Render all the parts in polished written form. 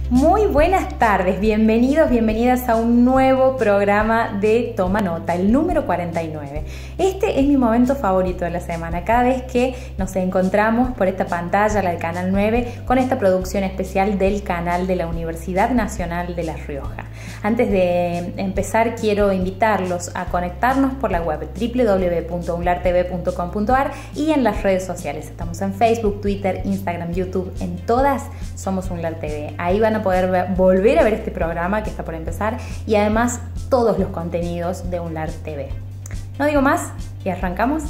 Muy buenas tardes, bienvenidos, bienvenidas a un nuevo programa de Toma Nota, el número 49. Este es mi momento favorito de la semana, cada vez que nos encontramos por esta pantalla, la del Canal 9, con esta producción especial del canal de la Universidad Nacional de La Rioja. Antes de empezar, quiero invitarlos a conectarnos por la web www.unlartv.com.ar y en las redes sociales. Estamos en Facebook, Twitter, Instagram, YouTube, en todas somos Unlar TV. Ahí van a poder volver a ver este programa que está por empezar y además todos los contenidos de Unlar TV. No digo más y arrancamos.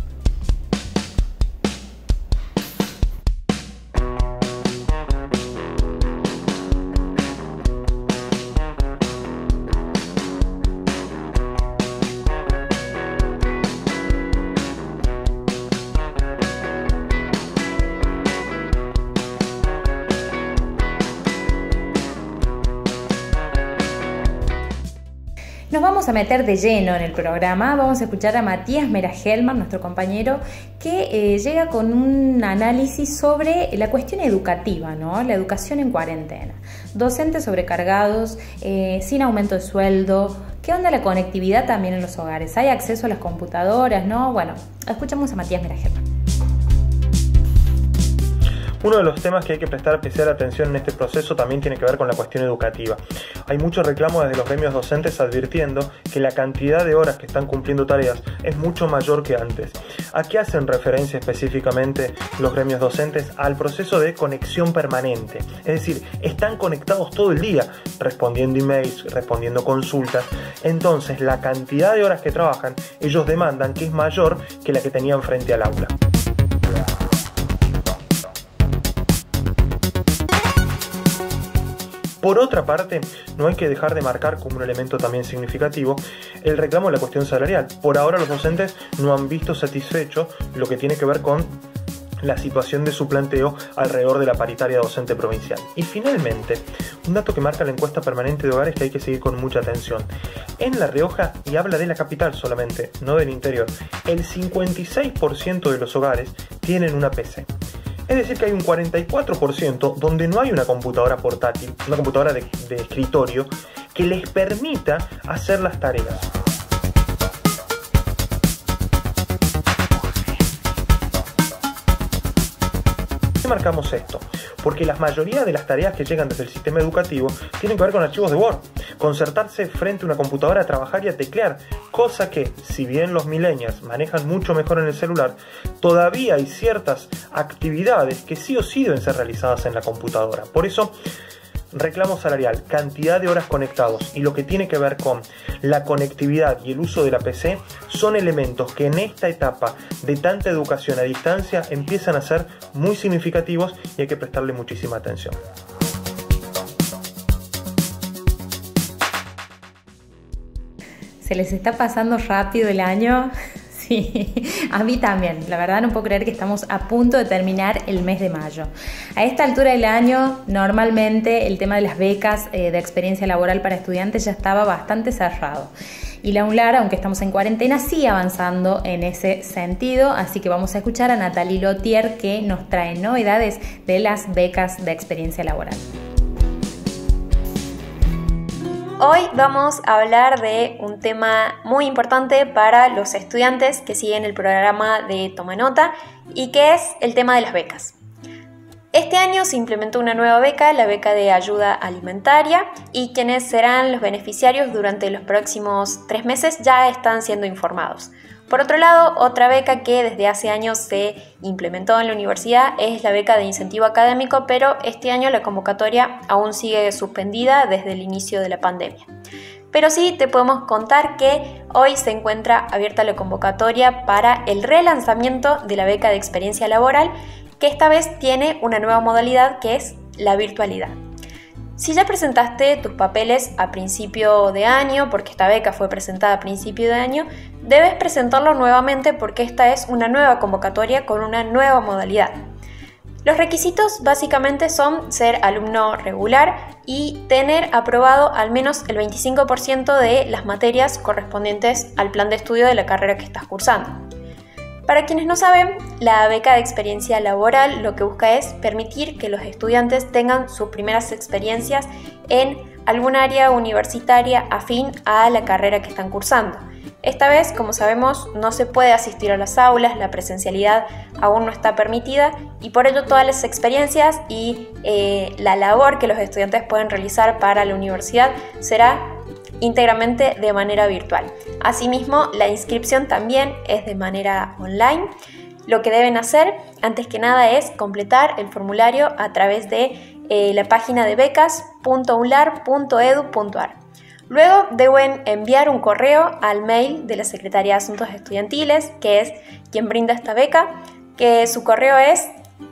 Nos vamos a meter de lleno en el programa, vamos a escuchar a Matías Mera-Hellman, nuestro compañero, que llega con un análisis sobre la cuestión educativa, ¿no? La educación en cuarentena. Docentes sobrecargados, sin aumento de sueldo, ¿qué onda la conectividad también en los hogares? ¿Hay acceso a las computadoras, no? Bueno, escuchamos a Matías Mera-Hellman. Uno de los temas que hay que prestar especial atención en este proceso también tiene que ver con la cuestión educativa. Hay mucho reclamo desde los gremios docentes advirtiendo que la cantidad de horas que están cumpliendo tareas es mucho mayor que antes. ¿A qué hacen referencia específicamente los gremios docentes? Al proceso de conexión permanente. Es decir, están conectados todo el día, respondiendo emails, respondiendo consultas. Entonces, la cantidad de horas que trabajan, ellos demandan que es mayor que la que tenían frente al aula. Por otra parte, no hay que dejar de marcar como un elemento también significativo el reclamo de la cuestión salarial. Por ahora los docentes no han visto satisfecho lo que tiene que ver con la situación de su planteo alrededor de la paritaria docente provincial. Y finalmente, un dato que marca la encuesta permanente de hogares que hay que seguir con mucha atención. En La Rioja, y habla de la capital solamente, no del interior, el 56% de los hogares tienen una PC. Es decir, que hay un 44% donde no hay una computadora portátil, una computadora de escritorio, que les permita hacer las tareas. ¿Por qué marcamos esto? Porque la mayoría de las tareas que llegan desde el sistema educativo tienen que ver con archivos de Word, concertarse frente a una computadora a trabajar y a teclear, cosa que, si bien los millennials manejan mucho mejor en el celular, todavía hay ciertas actividades que sí o sí deben ser realizadas en la computadora. Por eso, reclamo salarial, cantidad de horas conectados y lo que tiene que ver con la conectividad y el uso de la PC son elementos que en esta etapa de tanta educación a distancia empiezan a ser muy significativos y hay que prestarle muchísima atención. ¿Se les está pasando rápido el año? Sí, a mí también. La verdad no puedo creer que estamos a punto de terminar el mes de mayo. A esta altura del año, normalmente el tema de las becas de experiencia laboral para estudiantes ya estaba bastante cerrado. Y la UNLAR, aunque estamos en cuarentena, sigue avanzando en ese sentido. Así que vamos a escuchar a Nathalie Lotier, que nos trae novedades de las becas de experiencia laboral. Hoy vamos a hablar de un tema muy importante para los estudiantes que siguen el programa de Toma Nota y que es el tema de las becas. Este año se implementó una nueva beca, la beca de ayuda alimentaria, y quienes serán los beneficiarios durante los próximos 3 meses ya están siendo informados. Por otro lado, otra beca que desde hace años se implementó en la universidad es la beca de incentivo académico, pero este año la convocatoria aún sigue suspendida desde el inicio de la pandemia. Pero sí te podemos contar que hoy se encuentra abierta la convocatoria para el relanzamiento de la beca de experiencia laboral, que esta vez tiene una nueva modalidad que es la virtualidad. Si ya presentaste tus papeles a principio de año, porque esta beca fue presentada a principio de año, debes presentarlo nuevamente porque esta es una nueva convocatoria con una nueva modalidad. Los requisitos básicamente son ser alumno regular y tener aprobado al menos el 25% de las materias correspondientes al plan de estudio de la carrera que estás cursando. Para quienes no saben, la beca de experiencia laboral lo que busca es permitir que los estudiantes tengan sus primeras experiencias en algún área universitaria afín a la carrera que están cursando. Esta vez, como sabemos, no se puede asistir a las aulas, la presencialidad aún no está permitida y por ello todas las experiencias y la labor que los estudiantes pueden realizar para la universidad será íntegramente de manera virtual. Asimismo, la inscripción también es de manera online. Lo que deben hacer, antes que nada, es completar el formulario a través de la página de becas.unlar.edu.ar. Luego deben enviar un correo al mail de la Secretaría de Asuntos Estudiantiles, que es quien brinda esta beca, que su correo es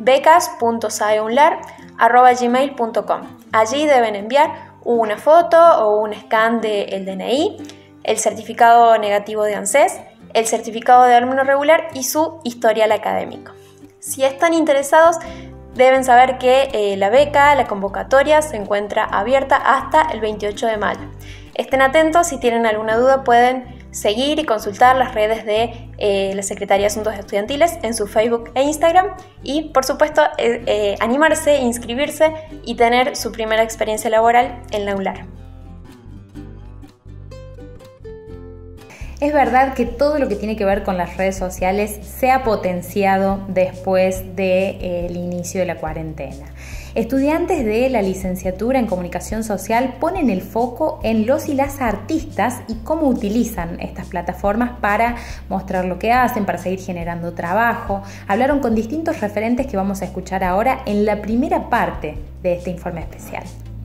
becas.saeunlar@gmail.com. Allí deben enviar una foto o un scan del DNI, el certificado negativo de ANSES, el certificado de alumno regular y su historial académico. Si están interesados, deben saber que la beca, la convocatoria, se encuentra abierta hasta el 28 de mayo. Estén atentos, si tienen alguna duda pueden seguir y consultar las redes de la Secretaría de Asuntos Estudiantiles en su Facebook e Instagram y, por supuesto, animarse, inscribirse y tener su primera experiencia laboral en la UNLAR. Es verdad que todo lo que tiene que ver con las redes sociales se ha potenciado después del inicio de la cuarentena. Estudiantes de la licenciatura en Comunicación Social ponen el foco en los y las artistas y cómo utilizan estas plataformas para mostrar lo que hacen, para seguir generando trabajo. Hablaron con distintos referentes que vamos a escuchar ahora en la primera parte de este informe especial.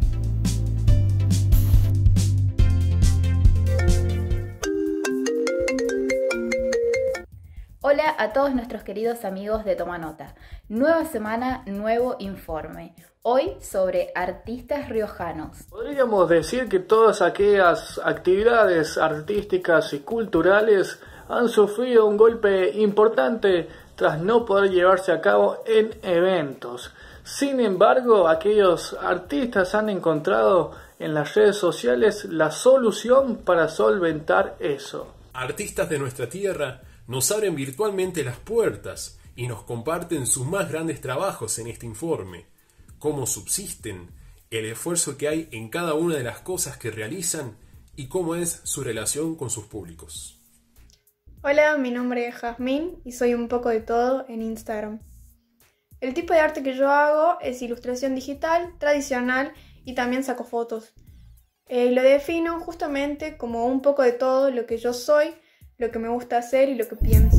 Hola a todos nuestros queridos amigos de Toma Nota. Nueva semana, nuevo informe. Hoy sobre artistas riojanos. Podríamos decir que todas aquellas actividades artísticas y culturales han sufrido un golpe importante tras no poder llevarse a cabo en eventos. Sin embargo, aquellos artistas han encontrado en las redes sociales la solución para solventar eso. Artistas de nuestra tierra nos abren virtualmente las puertas y nos comparten sus más grandes trabajos en este informe, cómo subsisten, el esfuerzo que hay en cada una de las cosas que realizan y cómo es su relación con sus públicos. Hola, mi nombre es Jazmín y soy un poco de todo en Instagram. El tipo de arte que yo hago es ilustración digital, tradicional y también saco fotos. Lo defino justamente como un poco de todo lo que yo soy, lo que me gusta hacer y lo que pienso.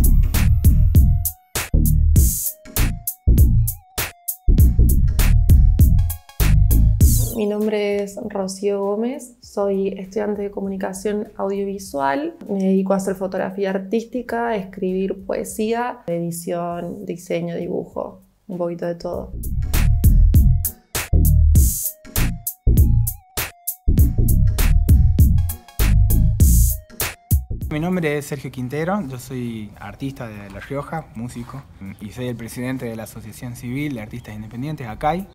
Mi nombre es Rocío Gómez, soy estudiante de comunicación audiovisual, me dedico a hacer fotografía artística, a escribir poesía, edición, diseño, dibujo, un poquito de todo. Mi nombre es Sergio Quintero, yo soy artista de La Rioja, músico, y soy el presidente de la Asociación Civil de Artistas Independientes, ACAI.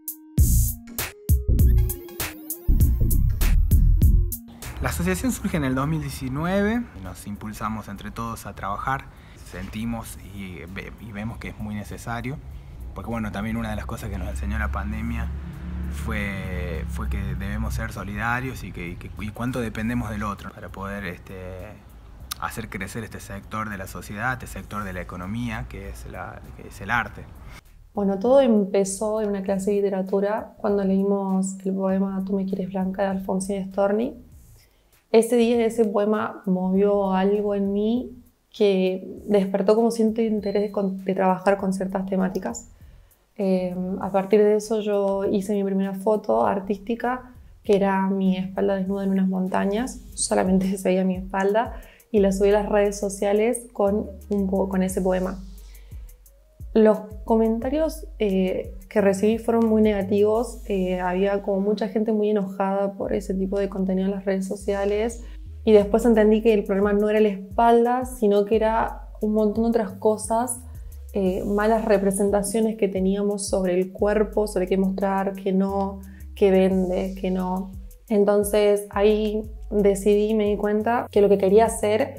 La asociación surge en el 2019, nos impulsamos entre todos a trabajar, sentimos y vemos que es muy necesario, porque bueno, también una de las cosas que nos enseñó la pandemia fue que debemos ser solidarios y cuánto dependemos del otro para poder hacer crecer este sector de la sociedad, este sector de la economía que es el arte. Bueno, todo empezó en una clase de literatura cuando leímos el poema Tú me quieres blanca de Alfonsín Storni. Ese día ese poema movió algo en mí que despertó como cierto interés de trabajar con ciertas temáticas. A partir de eso yo hice mi primera foto artística, que era mi espalda desnuda en unas montañas, solamente se veía mi espalda, y la subí a las redes sociales con ese poema. Los comentarios que recibí fueron muy negativos, había como mucha gente muy enojada por ese tipo de contenido en las redes sociales, y después entendí que el problema no era la espalda, sino que era un montón de otras cosas, malas representaciones que teníamos sobre el cuerpo, sobre qué mostrar, qué no, qué vende, qué no. Entonces ahí decidí y me di cuenta que lo que quería hacer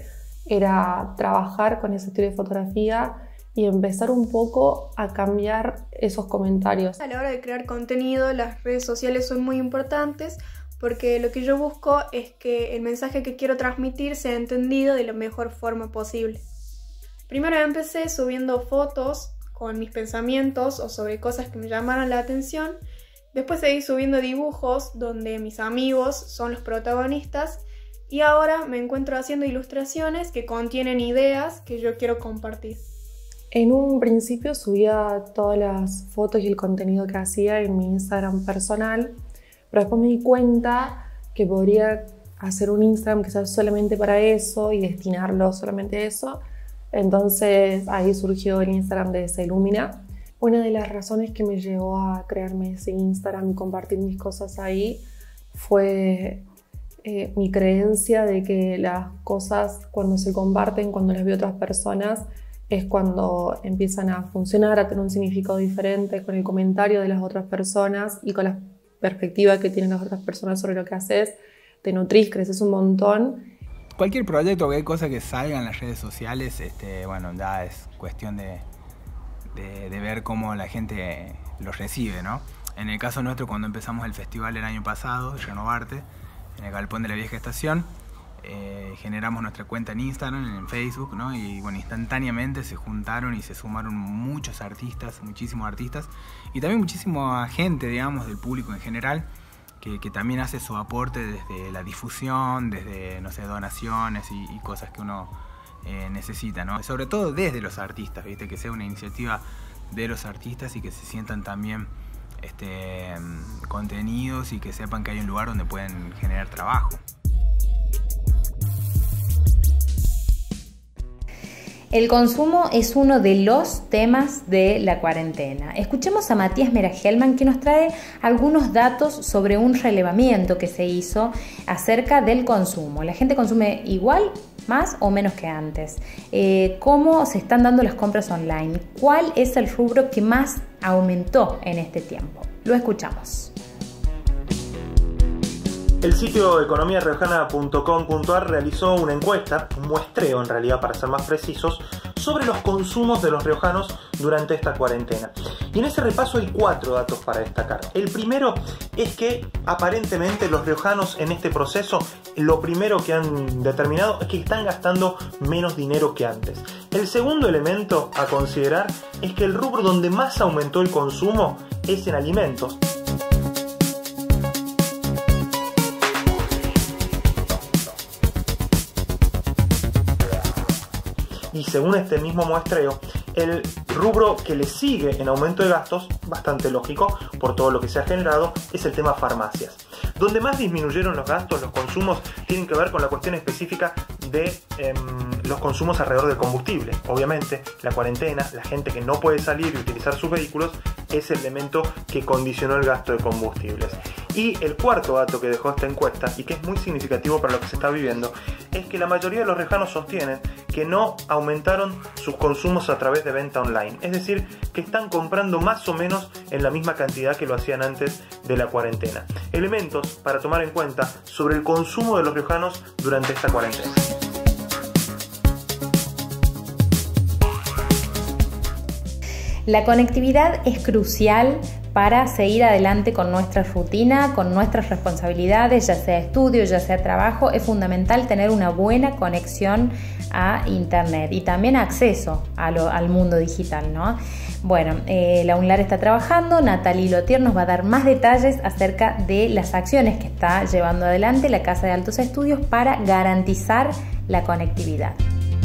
era trabajar con ese estilo de fotografía y empezar un poco a cambiar esos comentarios. A la hora de crear contenido, las redes sociales son muy importantes porque lo que yo busco es que el mensaje que quiero transmitir sea entendido de la mejor forma posible. Primero empecé subiendo fotos con mis pensamientos o sobre cosas que me llamaron la atención. Después seguí subiendo dibujos donde mis amigos son los protagonistas y ahora me encuentro haciendo ilustraciones que contienen ideas que yo quiero compartir. En un principio subía todas las fotos y el contenido que hacía en mi Instagram personal, pero después me di cuenta que podría hacer un Instagram que sea solamente para eso y destinarlo solamente a eso. Entonces ahí surgió el Instagram de Celumina. Una de las razones que me llevó a crearme ese Instagram y compartir mis cosas ahí fue mi creencia de que las cosas cuando se comparten, cuando las ve otras personas, es cuando empiezan a funcionar, a tener un significado diferente con el comentario de las otras personas y con la perspectiva que tienen las otras personas sobre lo que haces. Te nutrís, creces un montón. Cualquier proyecto o cualquier cosa que salga en las redes sociales, bueno, ya es cuestión de ver cómo la gente lo recibe, ¿no? En el caso nuestro, cuando empezamos el festival el año pasado, Renovarte, en el Galpón de la Vieja Estación, generamos nuestra cuenta en Instagram, en Facebook, ¿no? Y bueno, instantáneamente se juntaron y se sumaron muchos artistas, muchísimos artistas, y también muchísima gente, digamos, del público en general, que también hace su aporte desde la difusión, desde, no sé, donaciones y cosas que uno necesita, ¿no? Sobre todo desde los artistas, ¿viste? Que sea una iniciativa de los artistas y que se sientan también contenidos y que sepan que hay un lugar donde pueden generar trabajo. El consumo es uno de los temas de la cuarentena. Escuchemos a Matías Mera-Hellman, que nos trae algunos datos sobre un relevamiento que se hizo acerca del consumo. ¿La gente consume igual, más o menos que antes? ¿Cómo se están dando las compras online? ¿Cuál es el rubro que más aumentó en este tiempo? Lo escuchamos. El sitio economiariojana.com.ar realizó una encuesta, un muestreo en realidad para ser más precisos, sobre los consumos de los riojanos durante esta cuarentena. Y en ese repaso hay 4 datos para destacar. El primero es que aparentemente los riojanos en este proceso, lo primero que han determinado es que están gastando menos dinero que antes. El segundo elemento a considerar es que el rubro donde más aumentó el consumo es en alimentos. Y según este mismo muestreo, el rubro que le sigue en aumento de gastos, bastante lógico por todo lo que se ha generado, es el tema farmacias. Donde más disminuyeron los gastos, los consumos, tienen que ver con la cuestión específica de los consumos alrededor del combustible. Obviamente, la cuarentena, la gente que no puede salir y utilizar sus vehículos, es el elemento que condicionó el gasto de combustibles. Y el cuarto dato que dejó esta encuesta, y que es muy significativo para lo que se está viviendo, es que la mayoría de los riojanos sostienen que no aumentaron sus consumos a través de venta online. Es decir, que están comprando más o menos en la misma cantidad que lo hacían antes de la cuarentena. Elementos para tomar en cuenta sobre el consumo de los riojanos durante esta cuarentena. La conectividad es crucial para seguir adelante con nuestra rutina, con nuestras responsabilidades, ya sea estudio, ya sea trabajo. Es fundamental tener una buena conexión a internet y también acceso al mundo digital, ¿no? Bueno, la UNLAR está trabajando. Natalie Lotier nos va a dar más detalles acerca de las acciones que está llevando adelante la Casa de Altos Estudios para garantizar la conectividad.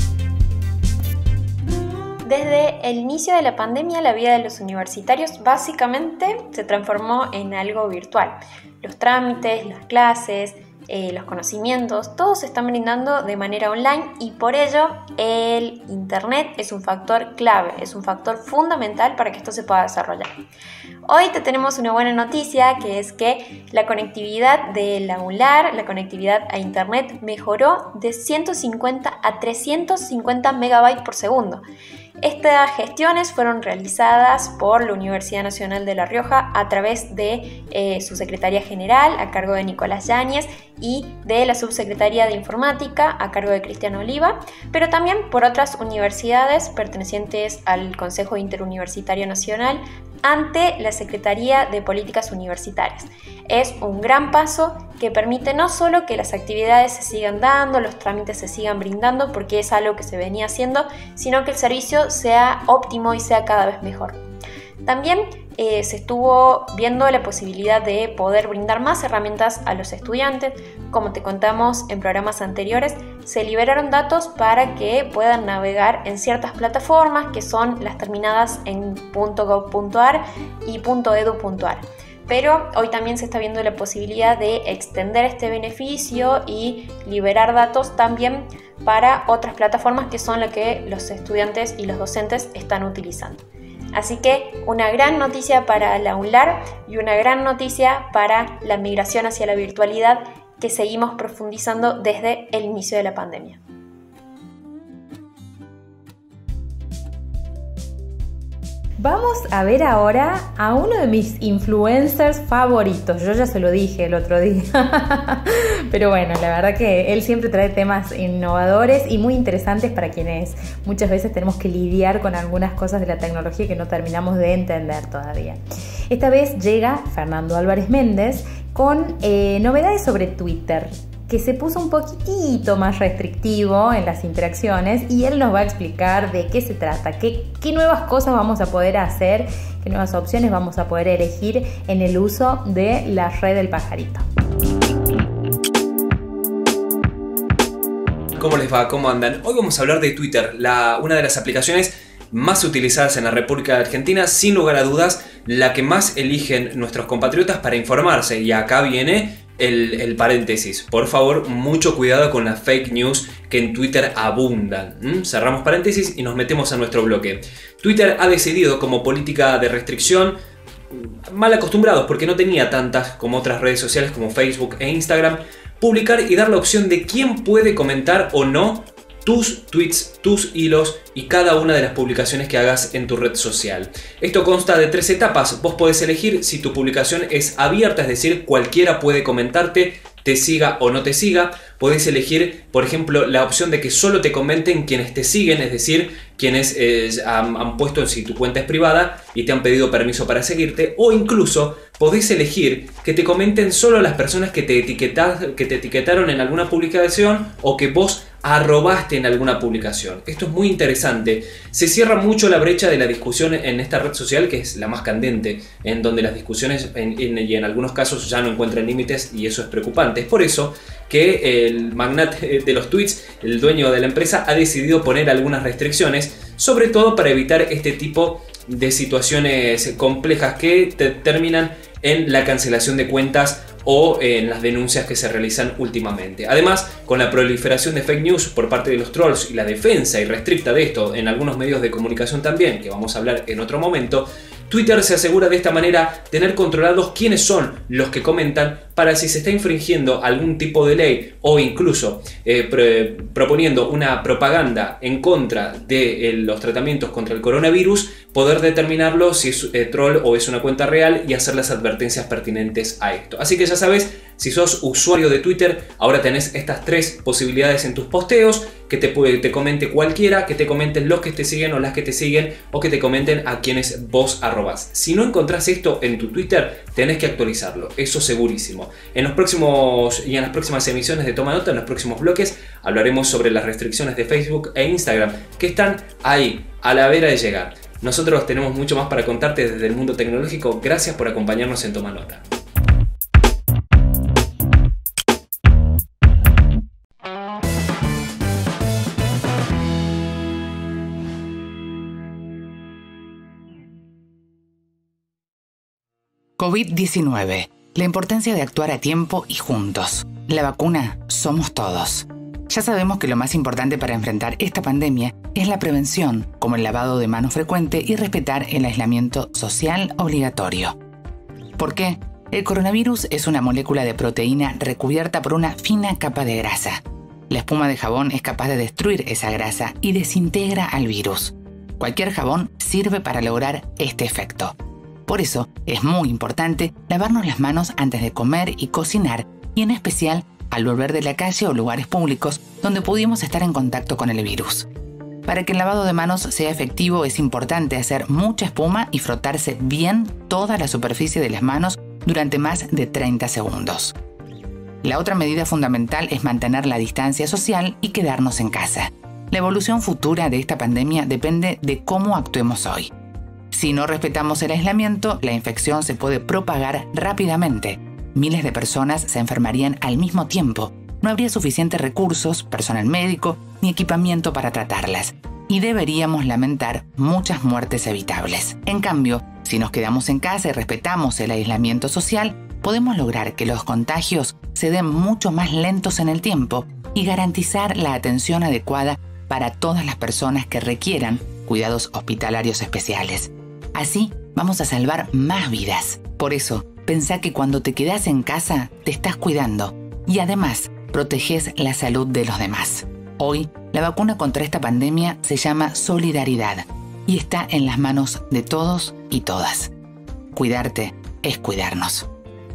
Desde el inicio de la pandemia, la vida de los universitarios básicamente se transformó en algo virtual. Los trámites, las clases, los conocimientos, todos se están brindando de manera online y por ello el internet es un factor clave, es un factor fundamental para que esto se pueda desarrollar. Hoy te tenemos una buena noticia, que es que la conectividad de la UNLAR, la conectividad a internet mejoró de 150 a 350 megabytes por segundo. Estas gestiones fueron realizadas por la Universidad Nacional de La Rioja a través de su Secretaría General a cargo de Nicolás Yáñez y de la Subsecretaría de Informática a cargo de Cristiano Oliva, pero también por otras universidades pertenecientes al Consejo Interuniversitario Nacional ante la Secretaría de Políticas Universitarias. Es un gran paso que permite no solo que las actividades se sigan dando, los trámites se sigan brindando, porque es algo que se venía haciendo, sino que el servicio sea óptimo y sea cada vez mejor. También se estuvo viendo la posibilidad de poder brindar más herramientas a los estudiantes. Como te contamos en programas anteriores, se liberaron datos para que puedan navegar en ciertas plataformas que son las terminadas en .gov.ar y .edu.ar. Pero hoy también se está viendo la posibilidad de extender este beneficio y liberar datos también para otras plataformas que son las que los estudiantes y los docentes están utilizando. Así que una gran noticia para la UNLAR y una gran noticia para la migración hacia la virtualidad que seguimos profundizando desde el inicio de la pandemia. Vamos a ver ahora a uno de mis influencers favoritos. Yo ya se lo dije el otro día. Pero bueno, la verdad que él siempre trae temas innovadores y muy interesantes para quienes muchas veces tenemos que lidiar con algunas cosas de la tecnología que no terminamos de entender todavía. Esta vez llega Fernando Álvarez Méndez con novedades sobre Twitter, que se puso un poquitito más restrictivo en las interacciones, y él nos va a explicar de qué se trata, qué nuevas cosas vamos a poder hacer, qué nuevas opciones vamos a poder elegir en el uso de la red del pajarito. ¿Cómo les va? ¿Cómo andan? Hoy vamos a hablar de Twitter, una de las aplicaciones más utilizadas en la República Argentina, sin lugar a dudas, la que más eligen nuestros compatriotas para informarse. Y acá viene el paréntesis. Por favor, mucho cuidado con las fake news que en Twitter abundan. Cerramos paréntesis y nos metemos a nuestro bloque. Twitter ha decidido, como política de restricción, mal acostumbrados porque no tenía tantas como otras redes sociales como Facebook e Instagram, publicar y dar la opción de quién puede comentar o no tus tweets, tus hilos y cada una de las publicaciones que hagas en tu red social. Esto consta de 3 etapas. Vos podés elegir si tu publicación es abierta, es decir, cualquiera puede comentarte, te siga o no te siga. Podés elegir, por ejemplo, la opción de que solo te comenten quienes te siguen, es decir, quienes han puesto si tu cuenta es privada y te han pedido permiso para seguirte, o incluso podés elegir que te comenten solo las personas que te etiquetaron en alguna publicación o que vos arrobaste en alguna publicación. Esto es muy interesante. Se cierra mucho la brecha de la discusión en esta red social, que es la más candente, en donde las discusiones y en algunos casos ya no encuentran límites, y eso es preocupante. Es por eso que el magnate de los tweets, el dueño de la empresa, ha decidido poner algunas restricciones, sobre todo para evitar este tipo de situaciones complejas que terminan en la cancelación de cuentas o en las denuncias que se realizan últimamente. Además, con la proliferación de fake news por parte de los trolls y la defensa irrestricta de esto en algunos medios de comunicación también, que vamos a hablar en otro momento, Twitter se asegura de esta manera tener controlados quiénes son los que comentan, para si se está infringiendo algún tipo de ley o incluso proponiendo una propaganda en contra de los tratamientos contra el coronavirus, poder determinarlo si es troll o es una cuenta real y hacer las advertencias pertinentes a esto. Así que ya sabes, si sos usuario de Twitter, ahora tenés estas 3 posibilidades en tus posteos: que te comente cualquiera, que te comenten los que te siguen o las que te siguen, o que te comenten a quienes vos arrobás. Si no encontrás esto en tu Twitter, tenés que actualizarlo, eso segurísimo. En las próximas emisiones de Toma Nota, en los próximos bloques, hablaremos sobre las restricciones de Facebook e Instagram, que están ahí, a la vera de llegar. Nosotros tenemos mucho más para contarte desde el mundo tecnológico. Gracias por acompañarnos en Toma Nota. COVID-19. La importancia de actuar a tiempo y juntos. La vacuna somos todos. Ya sabemos que lo más importante para enfrentar esta pandemia es la prevención, como el lavado de manos frecuente y respetar el aislamiento social obligatorio. ¿Por qué? El coronavirus es una molécula de proteína recubierta por una fina capa de grasa. La espuma de jabón es capaz de destruir esa grasa y desintegra al virus. Cualquier jabón sirve para lograr este efecto. Por eso es muy importante lavarnos las manos antes de comer y cocinar, y en especial al volver de la calle o lugares públicos donde pudimos estar en contacto con el virus. Para que el lavado de manos sea efectivo es importante hacer mucha espuma y frotarse bien toda la superficie de las manos durante más de 30 segundos. La otra medida fundamental es mantener la distancia social y quedarnos en casa. La evolución futura de esta pandemia depende de cómo actuemos hoy. Si no respetamos el aislamiento, la infección se puede propagar rápidamente. Miles de personas se enfermarían al mismo tiempo. No habría suficientes recursos, personal médico ni equipamiento para tratarlas. Y deberíamos lamentar muchas muertes evitables. En cambio, si nos quedamos en casa y respetamos el aislamiento social, podemos lograr que los contagios se den mucho más lentos en el tiempo y garantizar la atención adecuada para todas las personas que requieran cuidados hospitalarios especiales. Así vamos a salvar más vidas. Por eso, pensá que cuando te quedás en casa te estás cuidando y además proteges la salud de los demás. Hoy, la vacuna contra esta pandemia se llama solidaridad y está en las manos de todos y todas. Cuidarte es cuidarnos.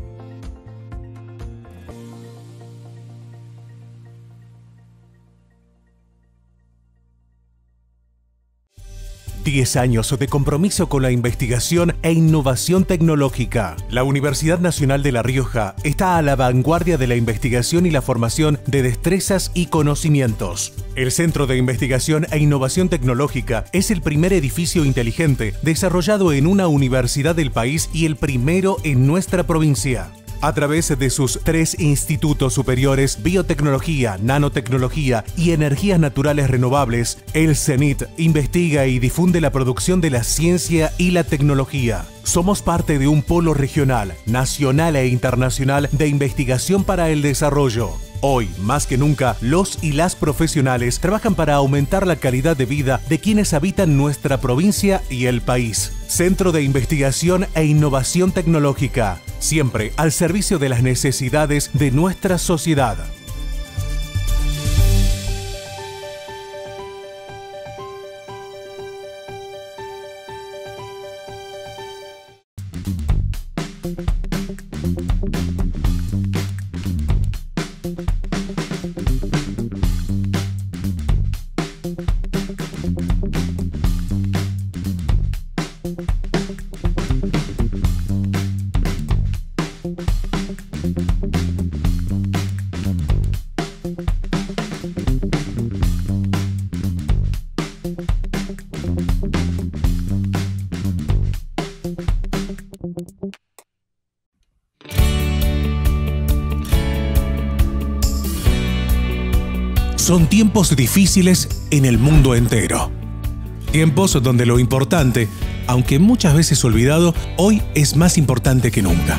10 años de compromiso con la investigación e innovación tecnológica. La Universidad Nacional de La Rioja está a la vanguardia de la investigación y la formación de destrezas y conocimientos. El Centro de Investigación e Innovación Tecnológica es el primer edificio inteligente desarrollado en una universidad del país y el primero en nuestra provincia. A través de sus 3 institutos superiores, biotecnología, nanotecnología y energías naturales renovables, el CENIT investiga y difunde la producción de la ciencia y la tecnología. Somos parte de un polo regional, nacional e internacional de investigación para el desarrollo. Hoy, más que nunca, los y las profesionales trabajan para aumentar la calidad de vida de quienes habitan nuestra provincia y el país. Centro de Investigación e Innovación Tecnológica, siempre al servicio de las necesidades de nuestra sociedad. Son tiempos difíciles en el mundo entero. Tiempos donde lo importante, aunque muchas veces olvidado, hoy es más importante que nunca.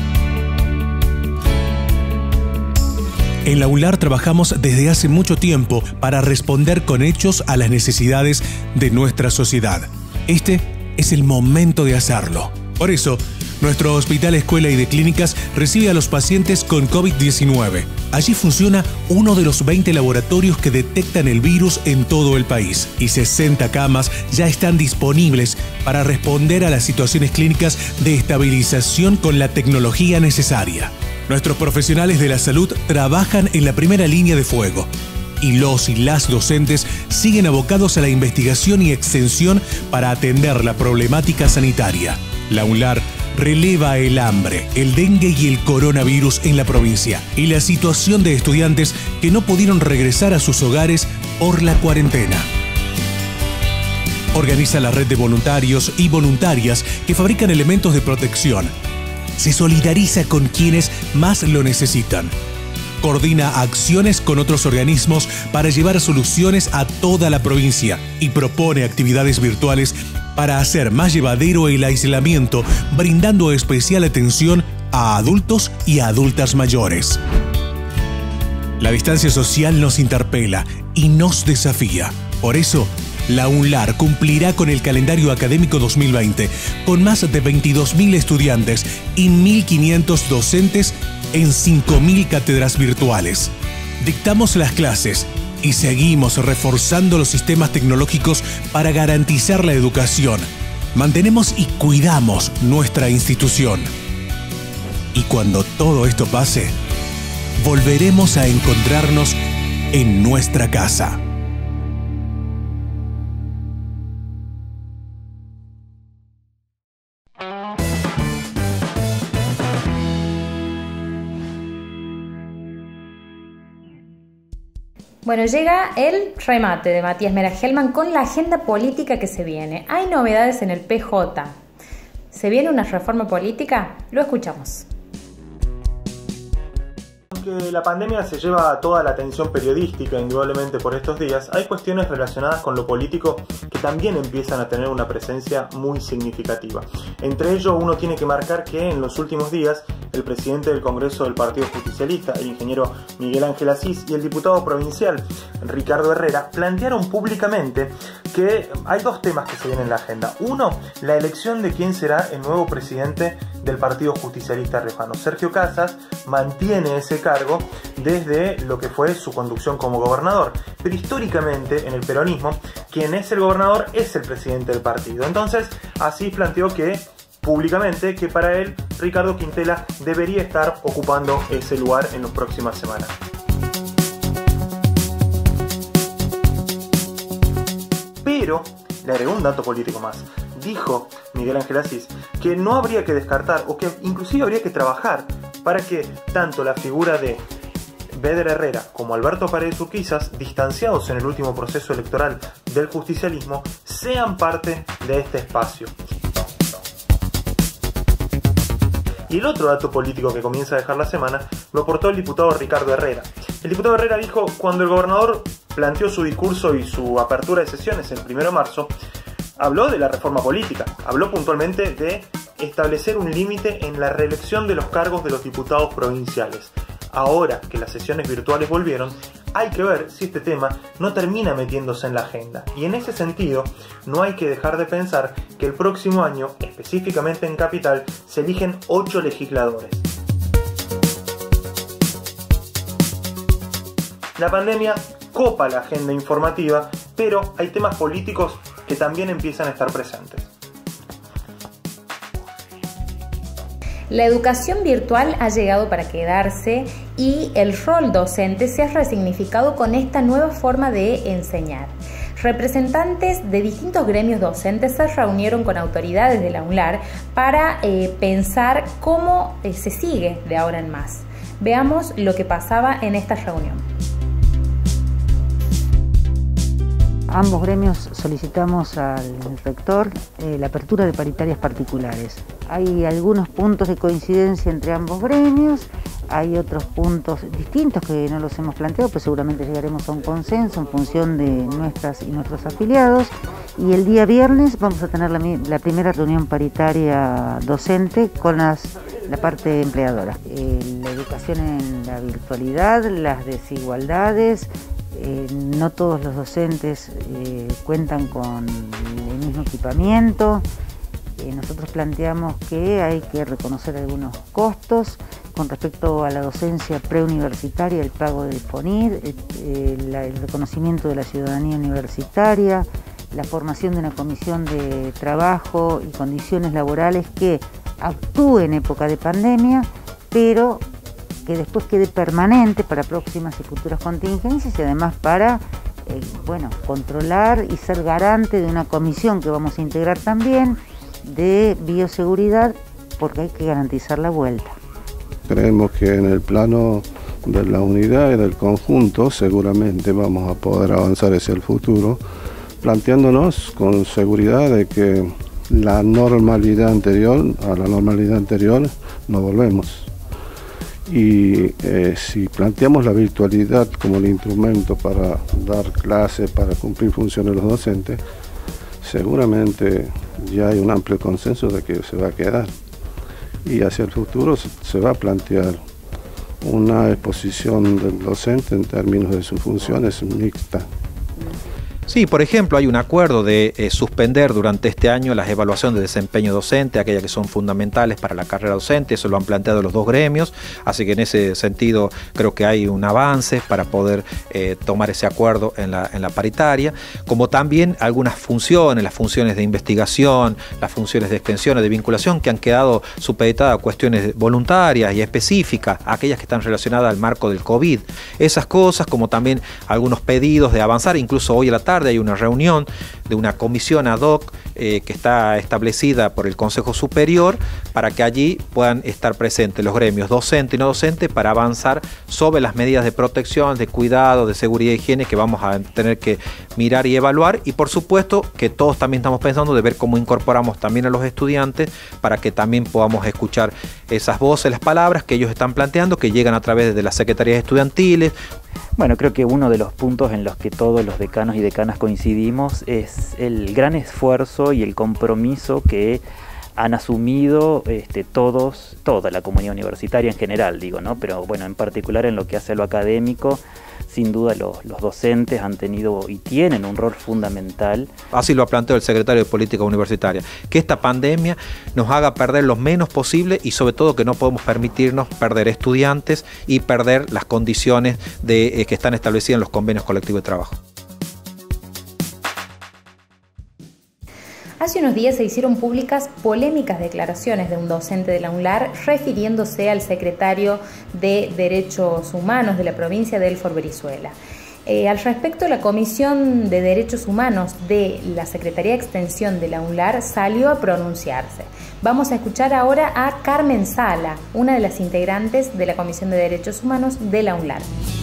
En la UNLAR trabajamos desde hace mucho tiempo para responder con hechos a las necesidades de nuestra sociedad. Este es el momento de hacerlo. Por eso, nuestro hospital, escuela y de clínicas recibe a los pacientes con COVID-19. Allí funciona uno de los 20 laboratorios que detectan el virus en todo el país y 60 camas ya están disponibles para responder a las situaciones clínicas de estabilización con la tecnología necesaria. Nuestros profesionales de la salud trabajan en la primera línea de fuego y los y las docentes siguen abocados a la investigación y extensión para atender la problemática sanitaria. La UNLAR releva el hambre, el dengue y el coronavirus en la provincia y la situación de estudiantes que no pudieron regresar a sus hogares por la cuarentena. Organiza la red de voluntarios y voluntarias que fabrican elementos de protección. Se solidariza con quienes más lo necesitan. Coordina acciones con otros organismos para llevar soluciones a toda la provincia y propone actividades virtuales para hacer más llevadero el aislamiento, brindando especial atención a adultos y a adultas mayores. La distancia social nos interpela y nos desafía. Por eso, la UNLAR cumplirá con el calendario académico 2020, con más de 22.000 estudiantes y 1.500 docentes en 5.000 cátedras virtuales. Dictamos las clases y seguimos reforzando los sistemas tecnológicos para garantizar la educación. Mantenemos y cuidamos nuestra institución. Y cuando todo esto pase, volveremos a encontrarnos en nuestra casa. Bueno, llega el remate de Matías Mera-Hellman con la agenda política que se viene. Hay novedades en el PJ. ¿Se viene una reforma política? Lo escuchamos. Aunque la pandemia se lleva toda la atención periodística indudablemente por estos días, hay cuestiones relacionadas con lo político que también empiezan a tener una presencia muy significativa. Entre ellos uno tiene que marcar que en los últimos días el presidente del Congreso del Partido Justicialista, el ingeniero Miguel Ángel Asís, y el diputado provincial Ricardo Herrera plantearon públicamente que hay dos temas que se vienen en la agenda. Uno, la elección de quién será el nuevo presidente del Partido Justicialista riojano. Sergio Casas mantiene ese cargo desde lo que fue su conducción como gobernador, pero históricamente en el peronismo quien es el gobernador es el presidente del partido. Entonces Asís planteó que públicamente que para él Ricardo Quintela debería estar ocupando ese lugar en las próximas semanas. Pero le agregó un dato político más. Dijo Miguel Ángel Asís que no habría que descartar, o que inclusive habría que trabajar para que tanto la figura de Beder Herrera como Alberto Paredes Urquizas, distanciados en el último proceso electoral del justicialismo, sean parte de este espacio. Y el otro dato político que comienza a dejar la semana lo aportó el diputado Ricardo Herrera. El diputado Herrera dijo, cuando el gobernador planteó su discurso y su apertura de sesiones el 1 de marzo, habló de la reforma política, habló puntualmente de establecer un límite en la reelección de los cargos de los diputados provinciales. Ahora que las sesiones virtuales volvieron, hay que ver si este tema no termina metiéndose en la agenda. Y en ese sentido, no hay que dejar de pensar que el próximo año, específicamente en Capital, se eligen 8 legisladores. La pandemia copa la agenda informativa, pero hay temas políticos que también empiezan a estar presentes. La educación virtual ha llegado para quedarse y el rol docente se ha resignificado con esta nueva forma de enseñar. Representantes de distintos gremios docentes se reunieron con autoridades de la UNLAR para pensar cómo se sigue de ahora en más. Veamos lo que pasaba en esta reunión. Ambos gremios solicitamos al rector la apertura de paritarias particulares. Hay algunos puntos de coincidencia entre ambos gremios, hay otros puntos distintos que no los hemos planteado, pero seguramente llegaremos a un consenso en función de nuestras y nuestros afiliados. Y el día viernes vamos a tener la primera reunión paritaria docente con la parte empleadora. La educación en la virtualidad, las desigualdades. No todos los docentes cuentan con el mismo equipamiento. Nosotros planteamos que hay que reconocer algunos costos con respecto a la docencia preuniversitaria, el pago del FONIR, el reconocimiento de la ciudadanía universitaria, la formación de una comisión de trabajo y condiciones laborales que actúe en época de pandemia, pero que después quede permanente para próximas y futuras contingencias y además para controlar y ser garante de una comisión que vamos a integrar también de bioseguridad, porque hay que garantizar la vuelta. Creemos que en el plano de la unidad y del conjunto seguramente vamos a poder avanzar hacia el futuro, planteándonos con seguridad de que a la normalidad anterior no volvemos. Y si planteamos la virtualidad como el instrumento para dar clases, para cumplir funciones de los docentes, seguramente ya hay un amplio consenso de que se va a quedar. Y hacia el futuro se va a plantear una exposición del docente en términos de sus funciones mixta. Sí, por ejemplo, hay un acuerdo de suspender durante este año las evaluaciones de desempeño docente, aquellas que son fundamentales para la carrera docente. Eso lo han planteado los dos gremios, así que en ese sentido creo que hay un avance para poder tomar ese acuerdo en la paritaria, como también algunas funciones, las funciones de investigación, las funciones de extensión, de vinculación, que han quedado supeditadas a cuestiones voluntarias y específicas, aquellas que están relacionadas al marco del COVID. Esas cosas, como también algunos pedidos de avanzar, incluso hoy a la tarde hay una reunión de una comisión ad hoc que está establecida por el Consejo Superior para que allí puedan estar presentes los gremios docente y no docente para avanzar sobre las medidas de protección, de cuidado, de seguridad y higiene que vamos a tener que mirar y evaluar, y por supuesto que todos también estamos pensando de ver cómo incorporamos también a los estudiantes para que también podamos escuchar esas voces, las palabras que ellos están planteando, que llegan a través de las secretarías estudiantiles. Bueno, creo que uno de los puntos en los que todos los decanos y decanas coincidimos es el gran esfuerzo y el compromiso que han asumido toda la comunidad universitaria en general, digo, ¿no? Pero bueno, en particular en lo que hace a lo académico, sin duda los docentes han tenido y tienen un rol fundamental. Así lo ha planteado el secretario de Política Universitaria, que esta pandemia nos haga perder lo menos posible y sobre todo que no podemos permitirnos perder estudiantes y perder las condiciones que están establecidas en los convenios colectivos de trabajo. Hace unos días se hicieron públicas polémicas declaraciones de un docente de la UNLAR refiriéndose al secretario de Derechos Humanos de la provincia de Elfor Brizuela. Al respecto, la Comisión de Derechos Humanos de la Secretaría de Extensión de la UNLAR salió a pronunciarse. Vamos a escuchar ahora a Carmen Sala, una de las integrantes de la Comisión de Derechos Humanos de la UNLAR.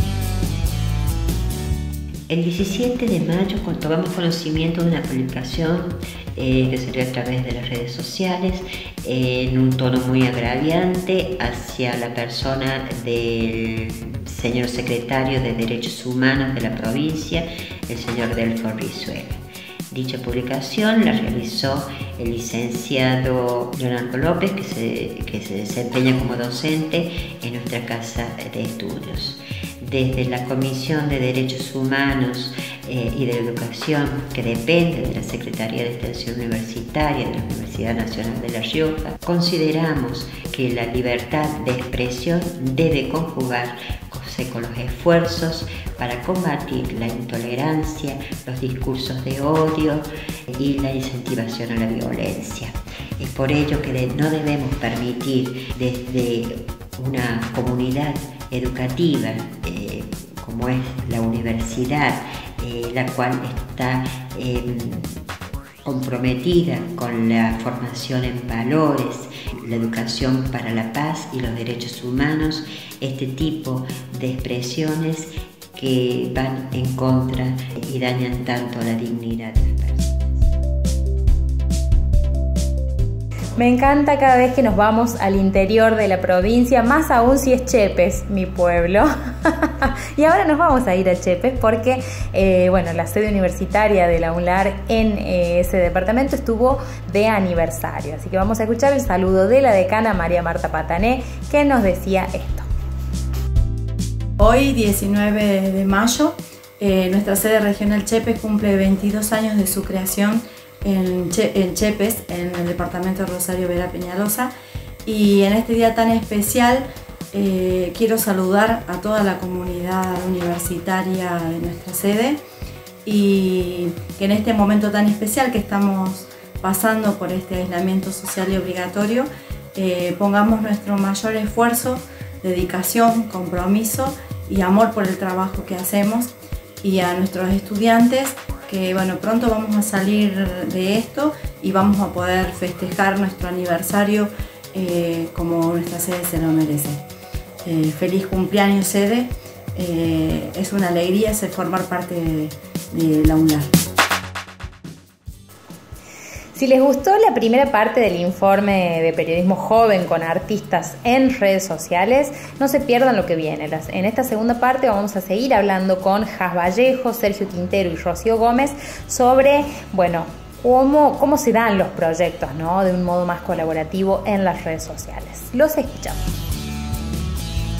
El 17 de mayo tomamos conocimiento de una publicación que salió a través de las redes sociales en un tono muy agraviante hacia la persona del señor secretario de Derechos Humanos de la provincia, el señor Elfor Brizuela. Dicha publicación la realizó el licenciado Leonardo López, que se desempeña como docente en nuestra casa de estudios. Desde la Comisión de Derechos Humanos y de Educación, que depende de la Secretaría de Extensión Universitaria de la Universidad Nacional de La Rioja, consideramos que la libertad de expresión debe conjugarse con los esfuerzos para combatir la intolerancia, los discursos de odio y la incentivación a la violencia. Es por ello que no debemos permitir desde una comunidad educativa como es la universidad, la cual está comprometida con la formación en valores, la educación para la paz y los derechos humanos, este tipo de expresiones que van en contra y dañan tanto la dignidad de las personas. Me encanta cada vez que nos vamos al interior de la provincia, más aún si es Chepes, mi pueblo. Y ahora nos vamos a ir a Chepes porque la sede universitaria de la UNLAR en ese departamento estuvo de aniversario. Así que vamos a escuchar el saludo de la decana María Marta Patané, que nos decía esto. Hoy, 19 de mayo, nuestra sede regional Chepes cumple 22 años de su creación en Chepes, en el departamento de Rosario Vera Peñalosa, y en este día tan especial quiero saludar a toda la comunidad universitaria de nuestra sede y que en este momento tan especial que estamos pasando por este aislamiento social y obligatorio pongamos nuestro mayor esfuerzo, dedicación, compromiso y amor por el trabajo que hacemos, y a nuestros estudiantes que pronto vamos a salir de esto y vamos a poder festejar nuestro aniversario como nuestra sede se lo merece. Feliz cumpleaños, sede. Es una alegría formar parte de la UNLAR. Si les gustó la primera parte del informe de periodismo joven con artistas en redes sociales, no se pierdan lo que viene. En esta segunda parte vamos a seguir hablando con Jas Vallejo, Sergio Quintero y Rocío Gómez sobre, cómo se dan los proyectos, ¿no?, de un modo más colaborativo en las redes sociales. Los escuchamos.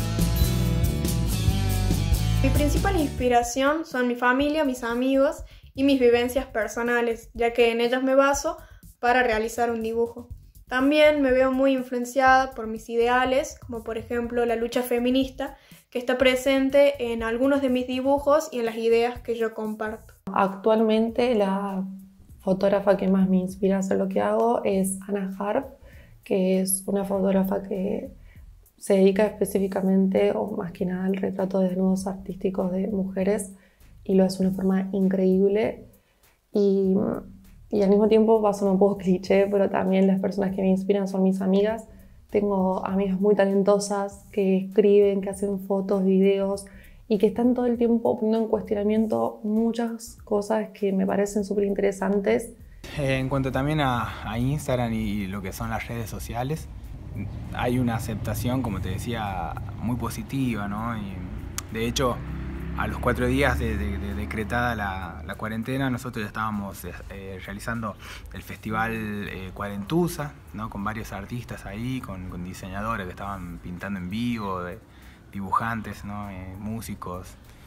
Mi principal inspiración son mi familia, mis amigos y mis vivencias personales, ya que en ellas me baso para realizar un dibujo. También me veo muy influenciada por mis ideales, como por ejemplo la lucha feminista, que está presente en algunos de mis dibujos y en las ideas que yo comparto. Actualmente la fotógrafa que más me inspira a hacer lo que hago es Anna Harp, que es una fotógrafa que se dedica específicamente o más que nada al retrato de desnudos artísticos de mujeres y lo hace de una forma increíble y al mismo tiempo va a sonar un poco cliché, pero también las personas que me inspiran son mis amigas. Tengo amigas muy talentosas que escriben, que hacen fotos, videos y que están todo el tiempo poniendo en cuestionamiento muchas cosas que me parecen súper interesantes. En cuanto también a Instagram y lo que son las redes sociales, hay una aceptación, como te decía, muy positiva, ¿no? Y de hecho, a los 4 días de decretada la cuarentena, nosotros ya estábamos realizando el festival Cuarentusa, ¿no? Con varios artistas ahí, con diseñadores que estaban pintando en vivo, dibujantes, ¿no? Músicos,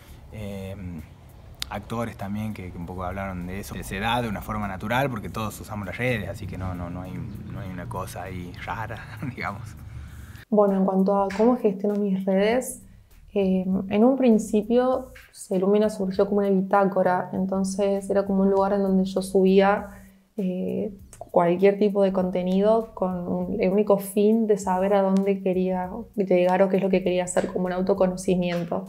actores también que un poco hablaron de eso. Se da de una forma natural porque todos usamos las redes, así que no hay una cosa ahí rara, digamos. Bueno, en cuanto a cómo gestiono mis redes, en un principio Celumina surgió como una bitácora, entonces era como un lugar en donde yo subía cualquier tipo de contenido con el único fin de saber a dónde quería llegar o qué es lo que quería hacer, como un autoconocimiento.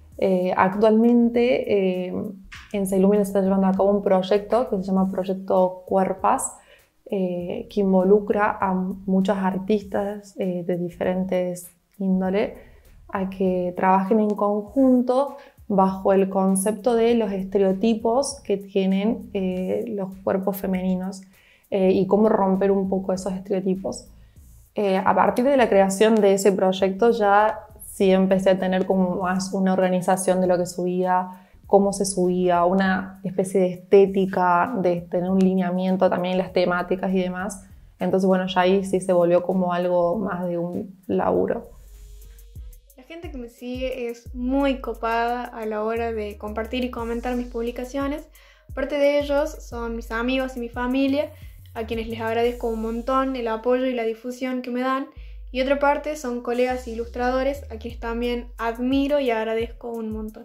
Actualmente en Celumina se está llevando a cabo un proyecto que se llama Proyecto Cuerpas, que involucra a muchos artistas de diferentes índoles a que trabajen en conjunto bajo el concepto de los estereotipos que tienen los cuerpos femeninos y cómo romper un poco esos estereotipos. A partir de la creación de ese proyecto ya sí empecé a tener como más una organización de lo que subía, cómo se subía, una especie de estética, de tener un lineamiento también en las temáticas y demás. Entonces bueno, ya ahí sí se volvió como algo más de un laburo. La gente que me sigue es muy copada a la hora de compartir y comentar mis publicaciones. Parte de ellos son mis amigos y mi familia, a quienes les agradezco un montón el apoyo y la difusión que me dan. Y otra parte son colegas ilustradores, a quienes también admiro y agradezco un montón.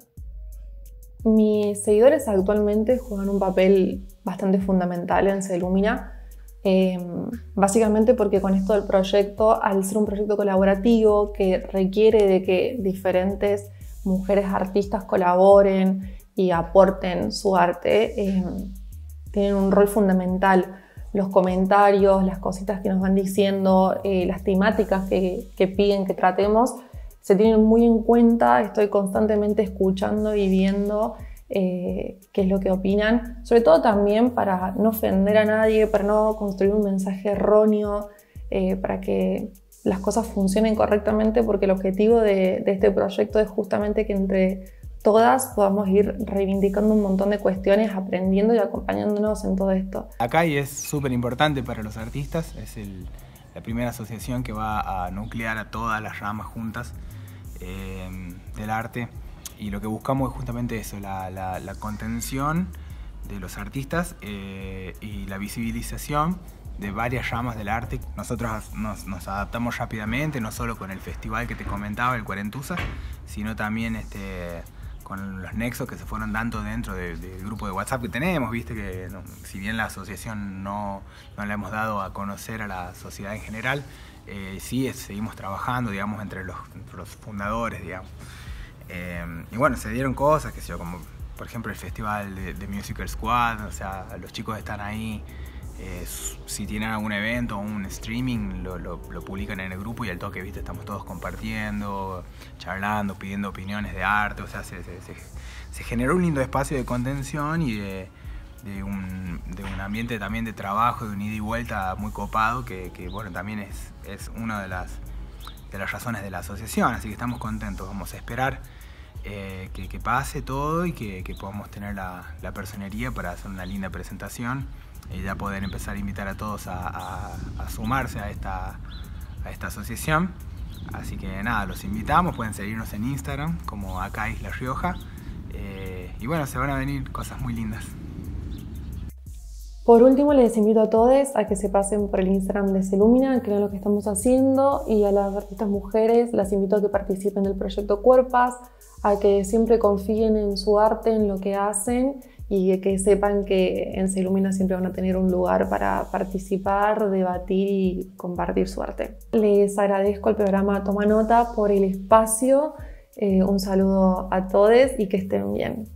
Mis seguidores actualmente juegan un papel bastante fundamental en Celumina. Básicamente porque con esto del proyecto, al ser un proyecto colaborativo que requiere de que diferentes mujeres artistas colaboren y aporten su arte, tienen un rol fundamental. Los comentarios, las cositas que nos van diciendo, las temáticas que piden que tratemos, se tienen muy en cuenta. Estoy constantemente escuchando y viendo qué es lo que opinan, sobre todo también para no ofender a nadie, para no construir un mensaje erróneo, para que las cosas funcionen correctamente, porque el objetivo de este proyecto es justamente que entre todas podamos ir reivindicando un montón de cuestiones, aprendiendo y acompañándonos en todo esto. Acá y es súper importante para los artistas, es la primera asociación que va a nuclear a todas las ramas juntas del arte, y lo que buscamos es justamente eso, la contención de los artistas y la visibilización de varias ramas del arte. Nosotros nos adaptamos rápidamente, no solo con el festival que te comentaba, el Cuarentusa, sino también con los nexos que se fueron dando dentro del grupo de WhatsApp que tenemos, viste que si bien la asociación no la hemos dado a conocer a la sociedad en general, sí seguimos trabajando, digamos, entre los fundadores, digamos. Y bueno, se dieron cosas, que sé yo, como por ejemplo el festival de Musical Squad, o sea, los chicos están ahí, si tienen algún evento o un streaming, lo publican en el grupo y al toque, viste, estamos todos compartiendo, charlando, pidiendo opiniones de arte, o sea, se generó un lindo espacio de contención y de un ambiente también de trabajo, de un ida y vuelta muy copado, que bueno, también es una de las razones de la asociación, así que estamos contentos. Vamos a esperar que pase todo y que podamos tener la personería para hacer una linda presentación y ya poder empezar a invitar a todos a sumarse a esta asociación. Así que nada, los invitamos, pueden seguirnos en Instagram como acá Isla Rioja, y bueno, se van a venir cosas muy lindas. Por último, les invito a todos a que se pasen por el Instagram de Celumina, que vean lo que estamos haciendo, y a las artistas mujeres las invito a que participen del proyecto Cuerpas, a que siempre confíen en su arte, en lo que hacen, y que sepan que en Celumina siempre van a tener un lugar para participar, debatir y compartir su arte. Les agradezco al programa Toma Nota por el espacio, un saludo a todos y que estén bien.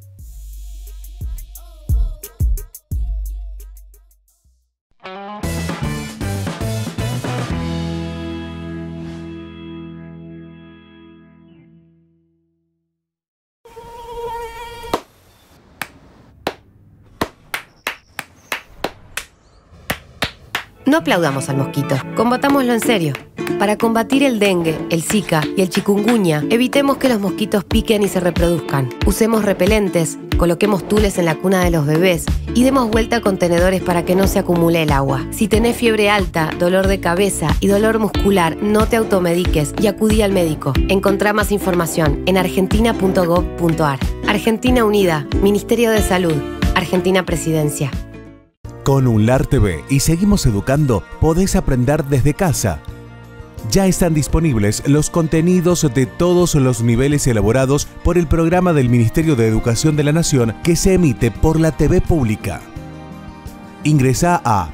No aplaudamos al mosquito, combatámoslo en serio. Para combatir el dengue, el zika y el chikungunya, evitemos que los mosquitos piquen y se reproduzcan. Usemos repelentes, coloquemos tules en la cuna de los bebés y demos vuelta a contenedores para que no se acumule el agua. Si tenés fiebre alta, dolor de cabeza y dolor muscular, no te automediques y acudí al médico. Encontrá más información en argentina.gov.ar. Argentina Unida, Ministerio de Salud, Argentina Presidencia. Con UNLAR TV y Seguimos Educando podés aprender desde casa. Ya están disponibles los contenidos de todos los niveles elaborados por el programa del Ministerio de Educación de la Nación que se emite por la TV pública. Ingresá a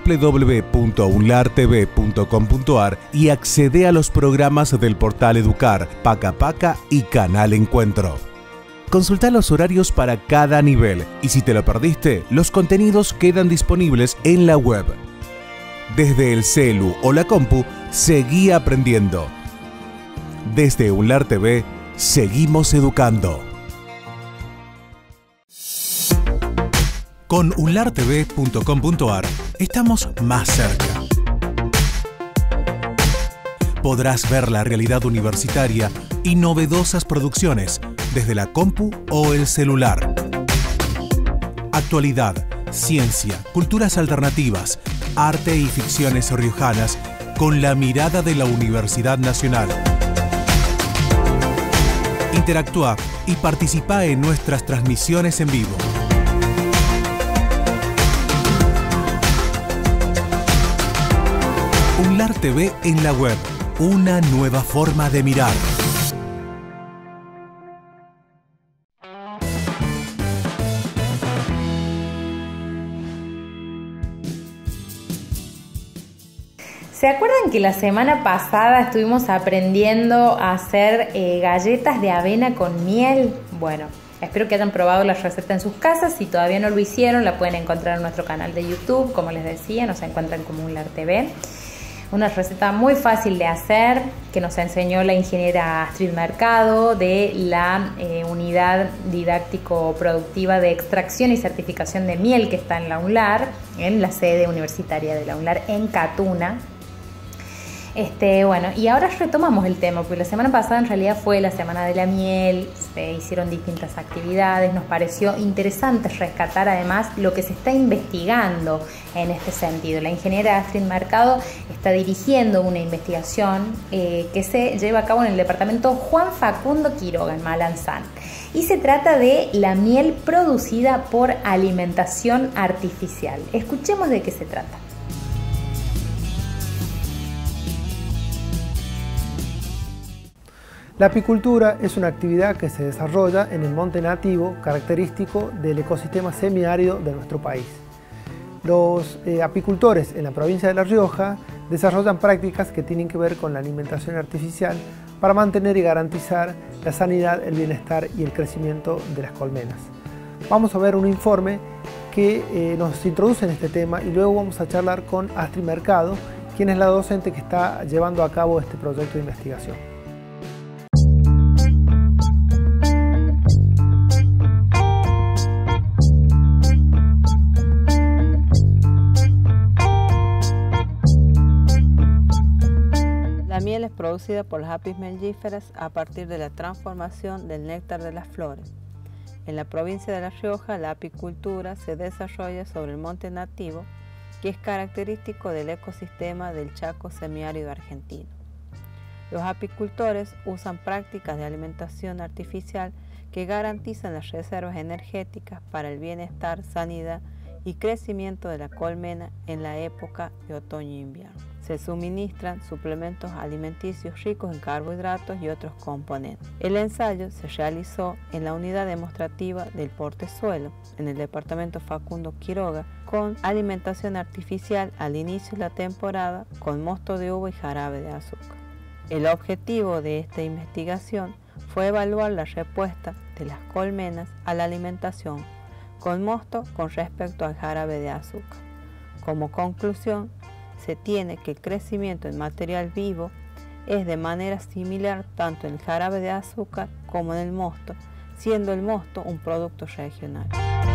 www.unlartv.com.ar y accede a los programas del portal Educar, Paca Paca y Canal Encuentro. Consultá los horarios para cada nivel y si te lo perdiste, los contenidos quedan disponibles en la web. Desde el celu o la compu, seguí aprendiendo. Desde UNLAR TV, seguimos educando. Con unlartv.com.ar estamos más cerca. Podrás ver la realidad universitaria y novedosas producciones desde la compu o el celular. Actualidad, ciencia, culturas alternativas, arte y ficciones riojanas con la mirada de la Universidad Nacional. Interactúa y participa en nuestras transmisiones en vivo. UNLAR TV en la web. Una nueva forma de mirar. ¿Se acuerdan que la semana pasada estuvimos aprendiendo a hacer galletas de avena con miel? Bueno, espero que hayan probado la receta en sus casas. Si todavía no lo hicieron, la pueden encontrar en nuestro canal de YouTube. Como les decía, nos encuentran como UNLAR TV. Una receta muy fácil de hacer que nos enseñó la ingeniera Astrid Mercado de la unidad didáctico-productiva de extracción y certificación de miel que está en la UNLAR, en la sede universitaria de la UNLAR en Catuna. Bueno, y ahora retomamos el tema, porque la semana pasada en realidad fue la Semana de la Miel, se hicieron distintas actividades, nos pareció interesante rescatar además lo que se está investigando en este sentido. La ingeniera Astrid Mercado está dirigiendo una investigación que se lleva a cabo en el departamento Juan Facundo Quiroga, en Malanzán. Y se trata de la miel producida por alimentación artificial. Escuchemos de qué se trata. La apicultura es una actividad que se desarrolla en el monte nativo característico del ecosistema semiárido de nuestro país. Los apicultores en la provincia de La Rioja desarrollan prácticas que tienen que ver con la alimentación artificial para mantener y garantizar la sanidad, el bienestar y el crecimiento de las colmenas. Vamos a ver un informe que nos introduce en este tema y luego vamos a charlar con Astrid Mercado, quien es la docente que está llevando a cabo este proyecto de investigación. La miel es producida por las apis mellíferas a partir de la transformación del néctar de las flores. En la provincia de La Rioja, la apicultura se desarrolla sobre el monte nativo, que es característico del ecosistema del Chaco semiárido argentino. Los apicultores usan prácticas de alimentación artificial que garantizan las reservas energéticas para el bienestar, sanidad y crecimiento de la colmena en la época de otoño e invierno. Se suministran suplementos alimenticios ricos en carbohidratos y otros componentes. El ensayo se realizó en la unidad demostrativa del Portezuelo, en el departamento Facundo Quiroga, con alimentación artificial al inicio de la temporada con mosto de uva y jarabe de azúcar. El objetivo de esta investigación fue evaluar la respuesta de las colmenas a la alimentación con mosto con respecto al jarabe de azúcar. Como conclusión, se tiene que el crecimiento en material vivo es de manera similar tanto en el jarabe de azúcar como en el mosto, siendo el mosto un producto regional.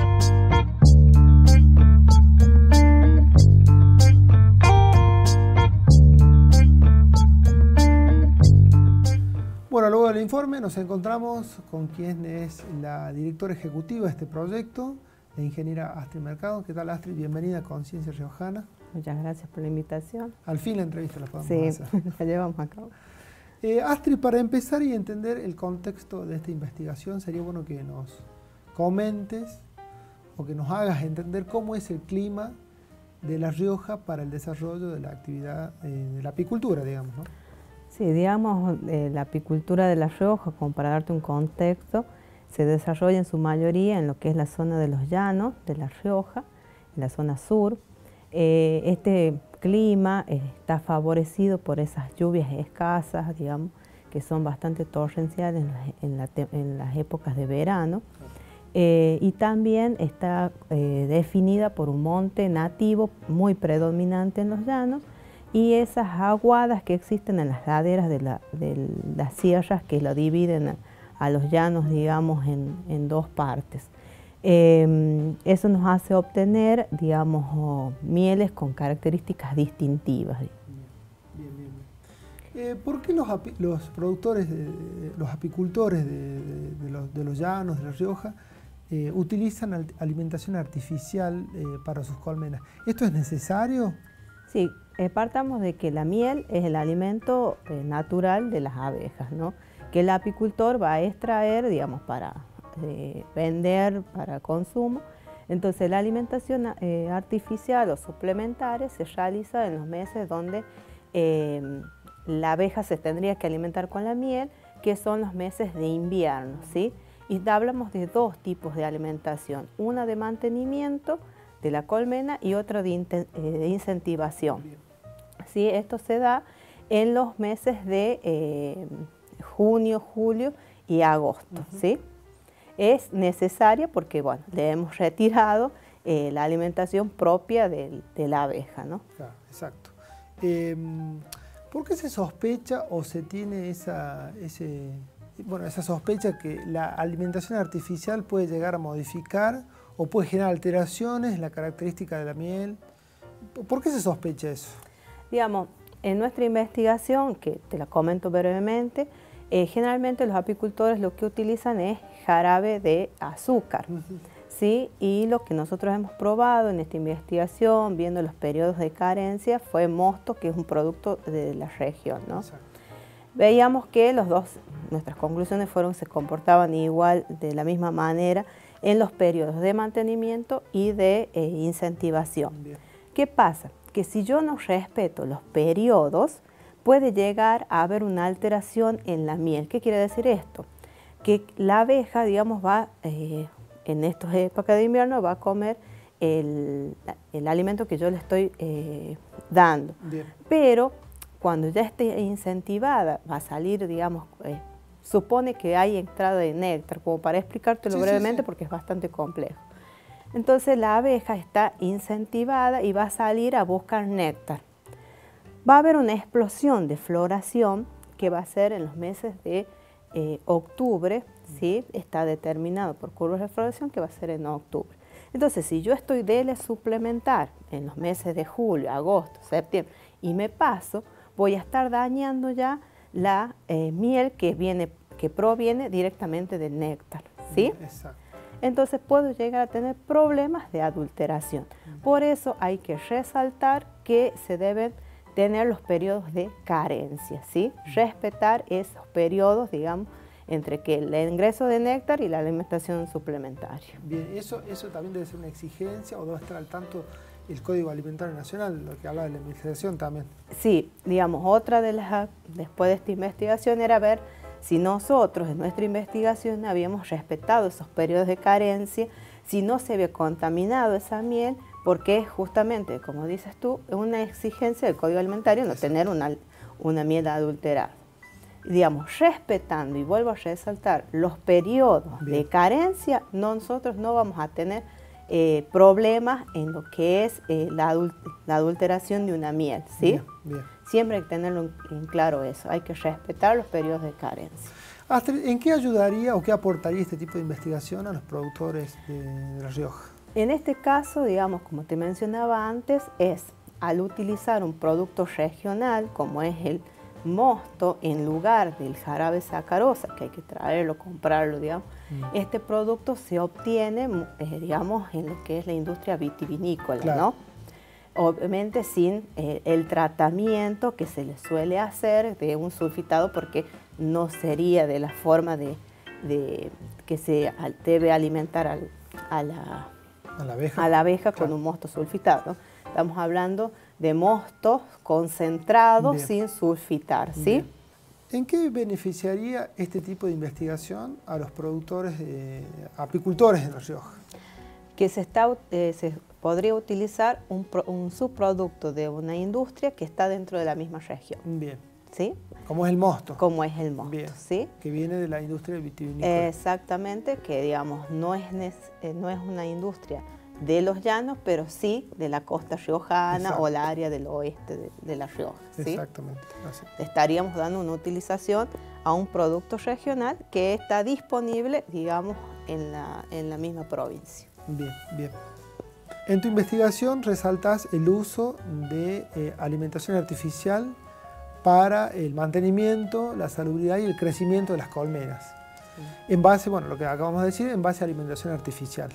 Bueno, luego del informe nos encontramos con quien es la directora ejecutiva de este proyecto, la ingeniera Astrid Mercado. ¿Qué tal, Astrid? Bienvenida a Conciencia Riojana. Muchas gracias por la invitación. Al fin la entrevista la podemos hacer. Sí, la llevamos a cabo. Astrid, para empezar y entender el contexto de esta investigación, sería bueno que nos comentes o que nos hagas entender cómo es el clima de La Rioja para el desarrollo de la actividad de la apicultura, digamos, ¿no? Sí, digamos, la apicultura de La Rioja, como para darte un contexto, se desarrolla en su mayoría en lo que es la zona de los llanos de La Rioja, en la zona sur. Este clima está favorecido por esas lluvias escasas, digamos, que son bastante torrenciales en las épocas de verano. Y también está definida por un monte nativo muy predominante en los llanos, y esas aguadas que existen en las laderas de las sierras que lo dividen a los llanos, digamos, en dos partes. Eso nos hace obtener, digamos, mieles con características distintivas. Bien. ¿Por qué los productores, los apicultores de los llanos de La Rioja utilizan alimentación artificial para sus colmenas? ¿Esto es necesario? Sí, partamos de que la miel es el alimento natural de las abejas, ¿no? Que el apicultor va a extraer, digamos, para vender, para consumo. Entonces la alimentación artificial o suplementaria se realiza en los meses donde la abeja se tendría que alimentar con la miel, que son los meses de invierno, ¿sí? Y hablamos de dos tipos de alimentación, una de mantenimiento de la colmena y otra de incentivación. ¿Sí? Esto se da en los meses de junio, julio y agosto. ¿Sí? Es necesaria porque, bueno, le hemos retirado la alimentación propia de la abeja, ¿no? Claro, exacto. ¿Por qué se sospecha o se tiene esa sospecha que la alimentación artificial puede llegar a modificar o puede generar alteraciones en la característica de la miel? ¿Por qué se sospecha eso? Digamos, en nuestra investigación, que te la comento brevemente, generalmente los apicultores lo que utilizan es jarabe de azúcar, ¿sí? Y lo que nosotros hemos probado en esta investigación, viendo los periodos de carencia, fue mosto, que es un producto de la región, ¿no? Veíamos que nuestras conclusiones fueron que se comportaban igual, de la misma manera, en los periodos de mantenimiento y de incentivación. Bien. ¿Qué pasa? Que si yo no respeto los periodos, puede llegar a haber una alteración en la miel. ¿Qué quiere decir esto? Que la abeja, digamos, va, en estas épocas de invierno, va a comer el alimento que yo le estoy dando. Bien. Pero cuando ya esté incentivada, va a salir, digamos, supone que hay entrada de néctar, como para explicártelo brevemente, porque es bastante complejo. Entonces la abeja está incentivada y va a salir a buscar néctar. Va a haber una explosión de floración que va a ser en los meses de octubre, ¿sí? Está determinado por curvas de floración que va a ser en octubre. Entonces, si yo estoy de suplementar en los meses de julio, agosto, septiembre y me paso, voy a estar dañando ya la miel que proviene directamente del néctar, ¿sí? Exacto. Entonces puedo llegar a tener problemas de adulteración. Por eso hay que resaltar que se deben tener los periodos de carencia, ¿sí? Respetar esos periodos, digamos, entre que el ingreso de néctar y la alimentación suplementaria. Bien, eso también debe ser una exigencia o debe estar al tanto el Código Alimentario Nacional, lo que habla de la investigación también. Sí, digamos, otra de las, después de esta investigación era ver si nosotros en nuestra investigación habíamos respetado esos periodos de carencia, si no se había contaminado esa miel, porque justamente, como dices tú, es una exigencia del Código Alimentario no tener una miel adulterada. Digamos, respetando, y vuelvo a resaltar, los periodos de carencia, nosotros no vamos a tener problemas en lo que es la adulteración de una miel, ¿sí? Bien, bien. Siempre hay que tenerlo en claro eso, hay que respetar los periodos de carencia. Astrid, ¿en qué ayudaría o qué aportaría este tipo de investigación a los productores de La Rioja? En este caso, digamos, como te mencionaba antes, es al utilizar un producto regional como es el mosto en lugar del jarabe sacarosa, que hay que traerlo, comprarlo, digamos, este producto se obtiene, digamos, en lo que es la industria vitivinícola, claro, ¿no? Obviamente sin el tratamiento que se le suele hacer de un sulfitado, porque no sería de la forma de que se debe alimentar a la abeja con un mosto sulfitado, ¿no? Estamos hablando de mostos concentrados sin sulfitar, ¿sí? Bien. ¿En qué beneficiaría este tipo de investigación a los productores, apicultores de La Rioja? Que se podría utilizar un subproducto de una industria que está dentro de la misma región. Bien. ¿Sí? Como es el mosto. Como es el mosto, bien, ¿sí? Que viene de la industria vitivinícola. Exactamente, que digamos no es una industria de los llanos, pero sí de la costa riojana. Exacto. O la área del oeste de La Rioja, ¿sí? Exactamente. Así. Estaríamos dando una utilización a un producto regional que está disponible, digamos, en la misma provincia. Bien, bien. En tu investigación resaltas el uso de alimentación artificial para el mantenimiento, la salubridad y el crecimiento de las colmenas. Sí. En base, bueno, lo que acabamos de decir, en base a alimentación artificial.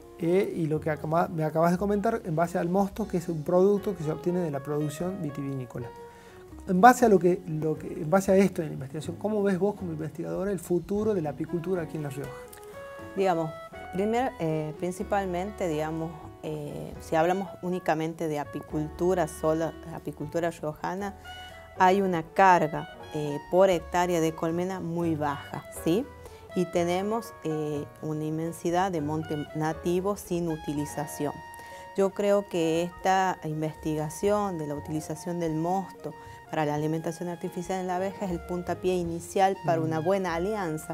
Y lo que me acabas de comentar, en base al mosto, que es un producto que se obtiene de la producción vitivinícola. En base a en base a esto en la investigación, ¿cómo ves vos como investigadora el futuro de la apicultura aquí en La Rioja? Digamos, principalmente, digamos, si hablamos únicamente de apicultura, solo apicultura riojana, hay una carga por hectárea de colmena muy baja, ¿sí? Y tenemos una inmensidad de monte nativo sin utilización. Yo creo que esta investigación de la utilización del mosto para la alimentación artificial en la abeja es el puntapié inicial para una buena alianza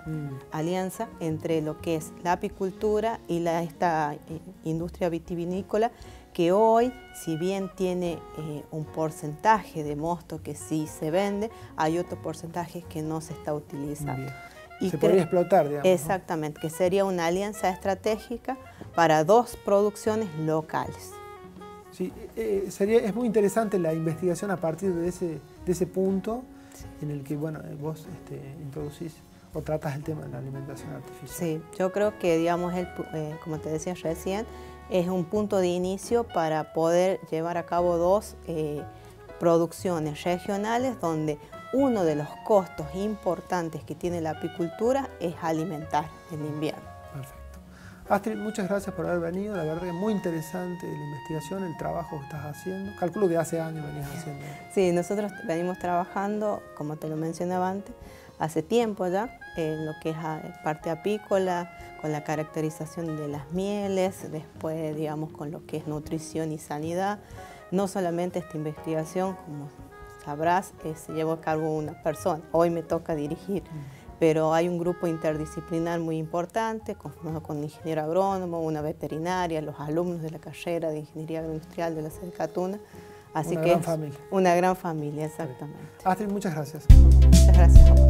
entre lo que es la apicultura y esta industria vitivinícola, que hoy, si bien tiene un porcentaje de mosto que sí se vende, hay otro porcentaje que no se está utilizando. Bien. Y se podría explotar, digamos. Exactamente, ¿no? Que sería una alianza estratégica para dos producciones locales. Sí, es muy interesante la investigación a partir de ese punto, sí, en el que bueno, vos introducís o tratas el tema de la alimentación artificial. Sí, yo creo que, digamos, como te decía recién, es un punto de inicio para poder llevar a cabo dos producciones regionales donde uno de los costos importantes que tiene la apicultura es alimentar en invierno. Perfecto. Astrid, muchas gracias por haber venido. La verdad que es muy interesante la investigación, el trabajo que estás haciendo. Calculo que hace años venías haciendo. Sí, nosotros venimos trabajando, como te lo mencionaba antes, hace tiempo ya, en lo que es parte apícola, con la caracterización de las mieles, después, digamos, con lo que es nutrición y sanidad. No solamente esta investigación, como sabrás, se llevó a cabo una persona. Hoy me toca dirigir, pero hay un grupo interdisciplinar muy importante, conformado con un ingeniero agrónomo, una veterinaria, los alumnos de la carrera de Ingeniería Agroindustrial de la sede Catuna. Así una que gran familia. Una gran familia, exactamente. Astrid, muchas gracias. Muchas gracias a vos.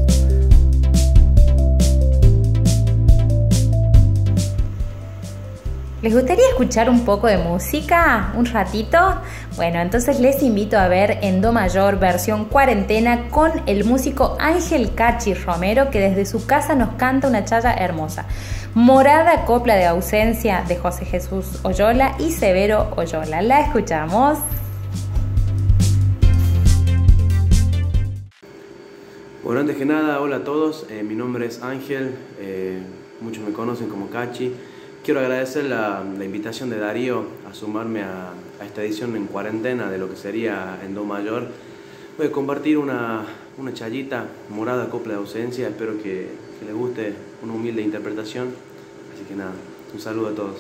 ¿Les gustaría escuchar un poco de música? ¿Un ratito? Bueno, entonces les invito a ver en Do mayor versión cuarentena con el músico Ángel Cachi Romero, que desde su casa nos canta una chaya hermosa. Morada copla de ausencia de José Jesús Oyola y Severo Oyola. La escuchamos. Bueno, antes que nada, hola a todos, mi nombre es Ángel, muchos me conocen como Cachi. Quiero agradecer la invitación de Darío a sumarme a esta edición en cuarentena de lo que sería en Do mayor. Voy a compartir una chayita morada, copla de ausencia, espero que les guste una humilde interpretación, así que nada, un saludo a todos.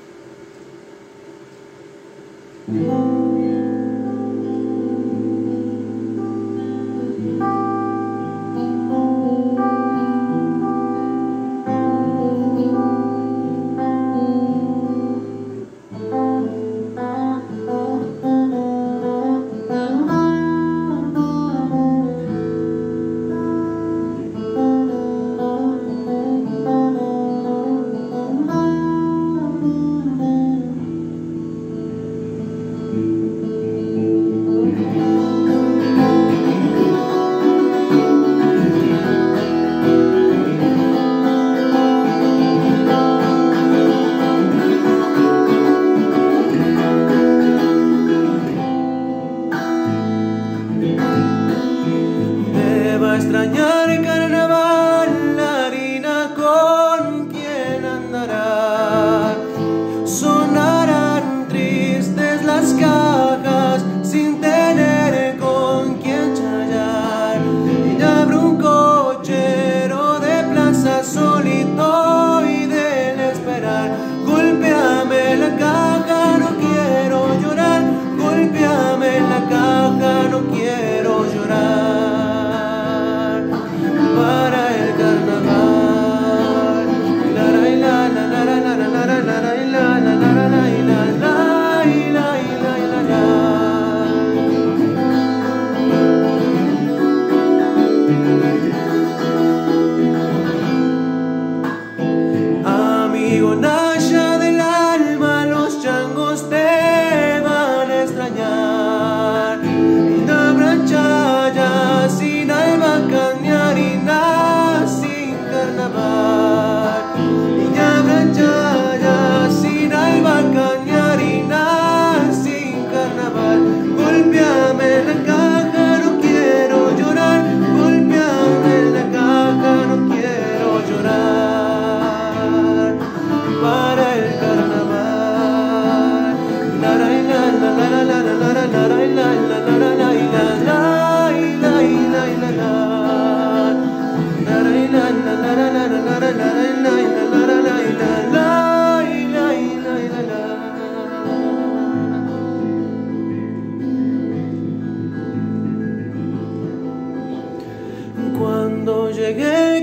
Cuando llegue el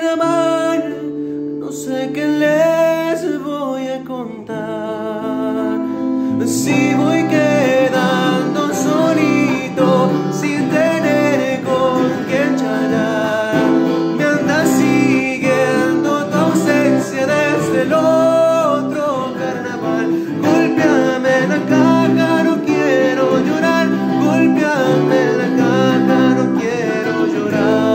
carnaval, no sé qué les voy a contar. Si voy quedando solito, sin tener con quién charlar, me anda siguiendo tu ausencia desde el otro carnaval. Golpéame la caja, no quiero llorar. Golpéame la caja, no quiero llorar.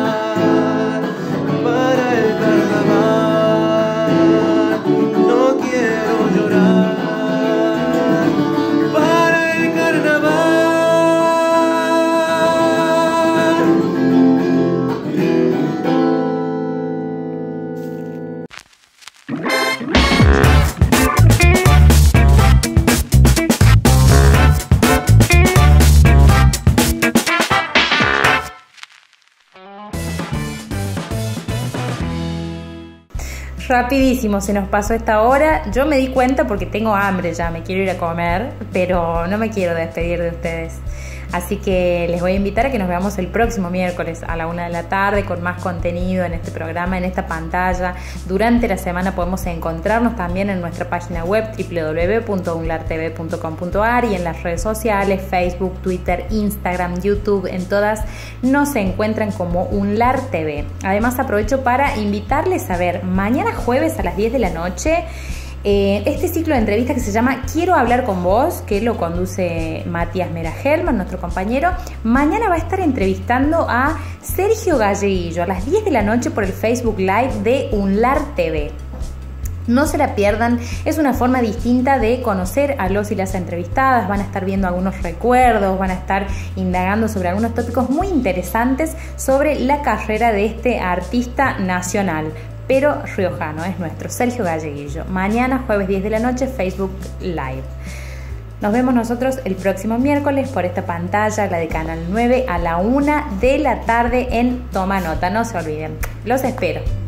Rapidísimo, se nos pasó esta hora. Yo me di cuenta porque tengo hambre ya, me quiero ir a comer, pero no me quiero despedir de ustedes. Así que les voy a invitar a que nos veamos el próximo miércoles a la 1 de la tarde con más contenido en este programa, en esta pantalla. Durante la semana podemos encontrarnos también en nuestra página web www.unlartv.com.ar y en las redes sociales, Facebook, Twitter, Instagram, YouTube, en todas nos encuentran como Unlar TV. Además aprovecho para invitarles a ver mañana jueves a las 10 de la noche este ciclo de entrevistas que se llama Quiero hablar con vos, que lo conduce Matías Mera-Helman, nuestro compañero. Mañana va a estar entrevistando a Sergio Galleguillo a las 10 de la noche por el Facebook Live de Unlar TV. No se la pierdan, es una forma distinta de conocer a los y las entrevistadas, van a estar viendo algunos recuerdos, van a estar indagando sobre algunos tópicos muy interesantes sobre la carrera de este artista nacional, pero riojano, es nuestro, Sergio Galleguillo. Mañana, jueves 10 de la noche, Facebook Live. Nos vemos nosotros el próximo miércoles por esta pantalla, la de Canal 9, a la 1 de la tarde en Toma Nota. No se olviden, los espero.